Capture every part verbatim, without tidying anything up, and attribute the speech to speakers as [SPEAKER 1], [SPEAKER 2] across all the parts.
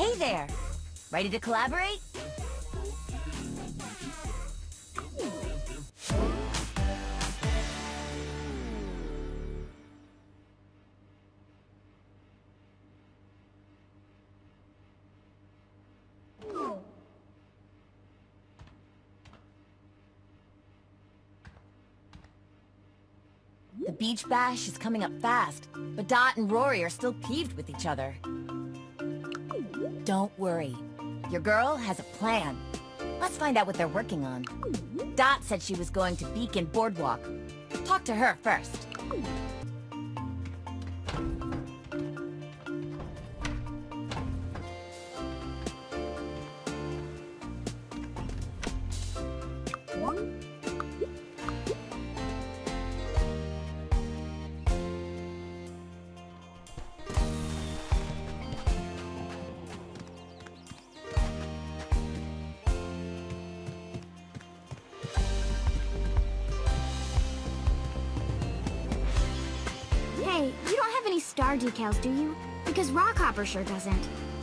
[SPEAKER 1] Hey there! Ready to collaborate? The beach bash is coming up fast, but Dot and Rory are still peeved with each other. Don't worry. Your girl has a plan. Let's find out what they're working on. Dot said she was going to Beacon Boardwalk. Talk to her first.
[SPEAKER 2] Hey, you don't have any star decals, do you? Because Rockhopper sure doesn't.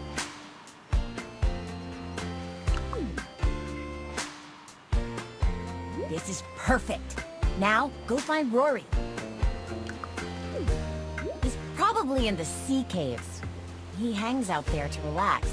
[SPEAKER 1] This is perfect. Now, go find Rory. He's probably in the sea caves. He hangs out there to relax.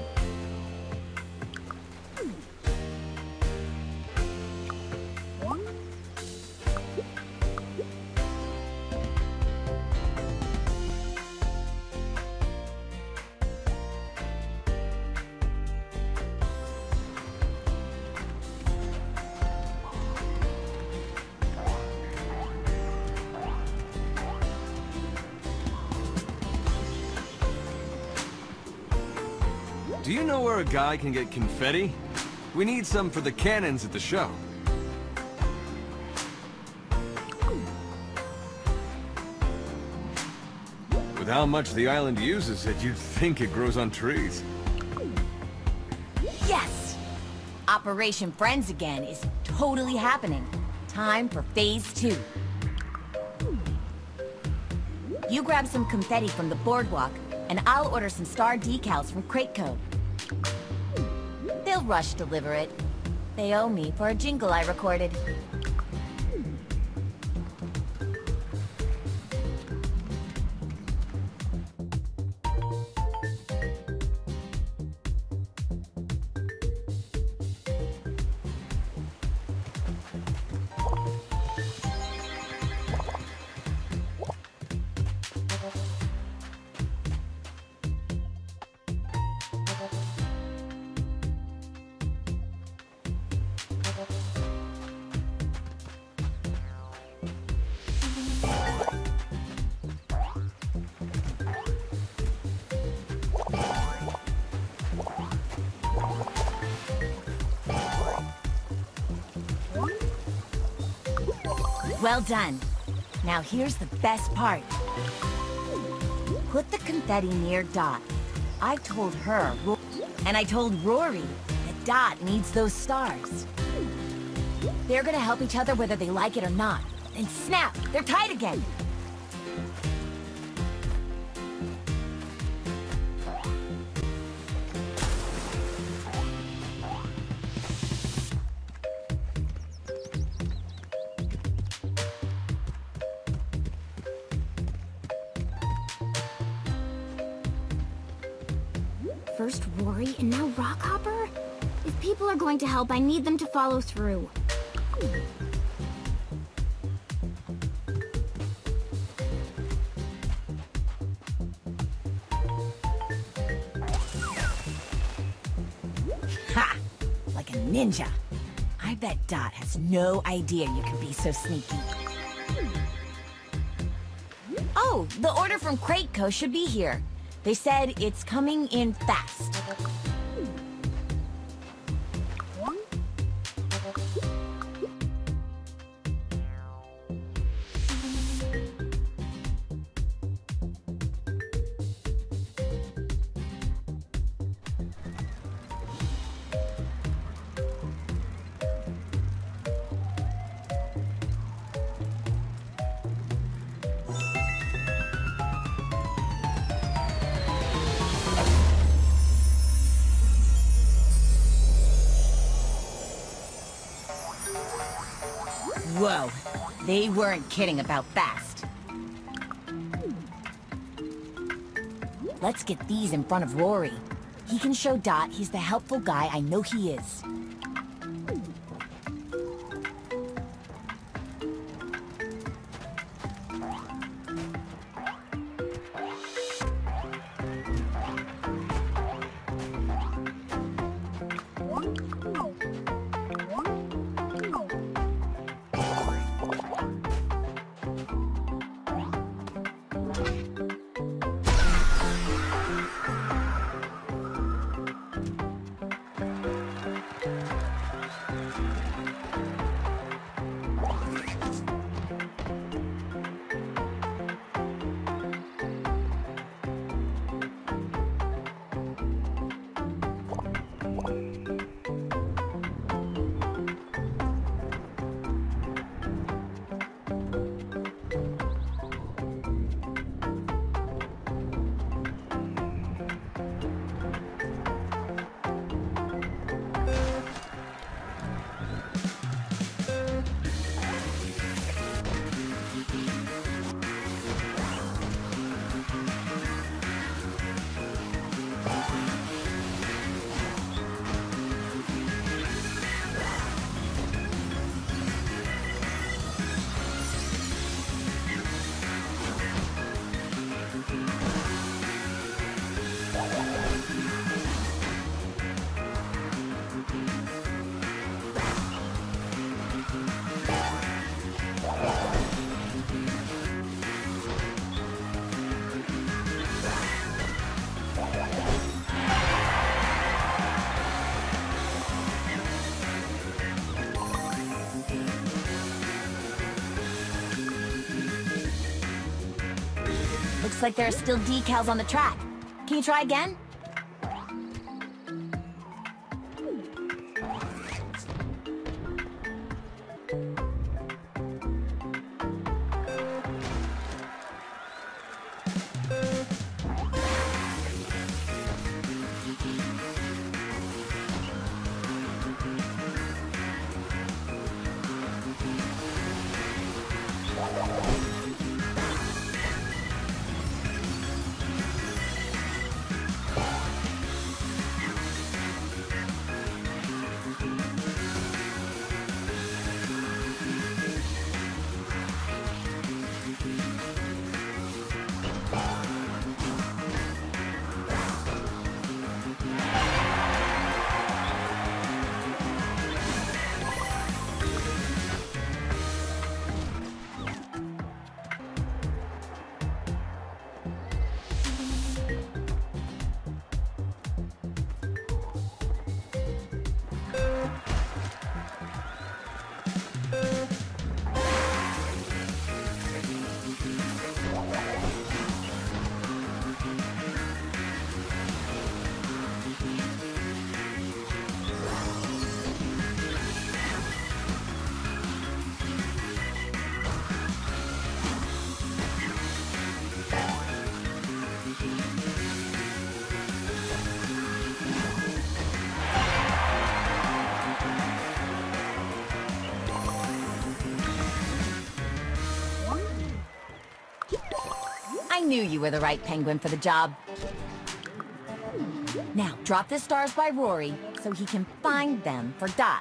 [SPEAKER 3] Do you know where a guy can get confetti? We need some for the cannons at the show. With how much the island uses it, you'd think it grows on trees.
[SPEAKER 1] Yes! Operation Friends Again is totally happening. Time for phase two. You grab some confetti from the boardwalk, and I'll order some star decals from Crate Code. They'll rush deliver it. They owe me for a jingle I recorded. Well done. Now here's the best part. Put the confetti near Dot. I told her, and I told Rory, that Dot needs those stars. They're gonna help each other whether they like it or not. And snap! They're tied again!
[SPEAKER 2] First Rory, and now Rockhopper? If people are going to help, I need them to follow through.
[SPEAKER 1] Ha! Like a ninja. I bet Dot has no idea you can be so sneaky. Oh, the order from Crate Co should be here. They said it's coming in fast. They weren't kidding about fast. Let's get these in front of Rory. He can show Dot he's the helpful guy I know he is. Looks like there are still decals on the track. Can you try again? I knew you were the right penguin for the job. Now, drop the stars by Rory so he can find them for Dot.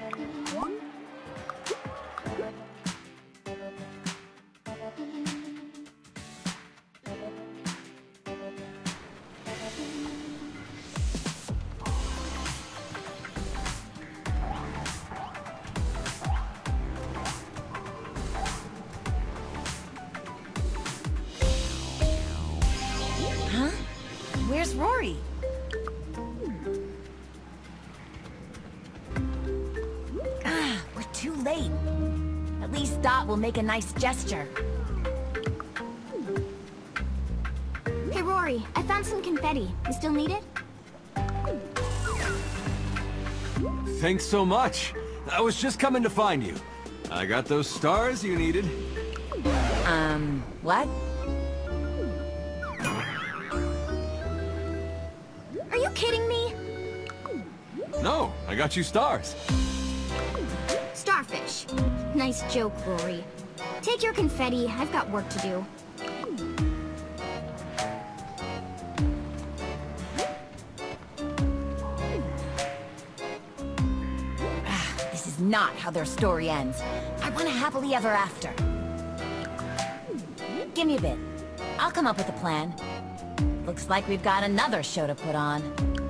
[SPEAKER 1] Huh? Where's Rory? Ah, we're too late. At least Dot will make a nice gesture.
[SPEAKER 2] Hey, Rory, I found some confetti. You still need it?
[SPEAKER 3] Thanks so much. I was just coming to find you. I got those stars you needed.
[SPEAKER 1] Um, what?
[SPEAKER 2] Are you kidding me?
[SPEAKER 3] No, I got you stars.
[SPEAKER 2] Starfish. Nice joke, Rory. Take your confetti. I've got work to do.
[SPEAKER 1] This is not how their story ends. I want a happily ever after. Give me a bit. I'll come up with a plan. Looks like we've got another show to put on.